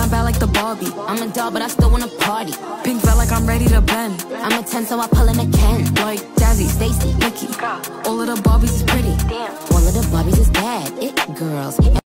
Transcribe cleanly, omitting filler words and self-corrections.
bad like the Barbie. I'm a doll, but I still wanna party. Pink felt like I'm ready to bend. I'm a 10, so I pull in a Ken. Like Jazzy, Stacy, Nikki, all of the Barbies is pretty. All of the Barbies is bad. It girls.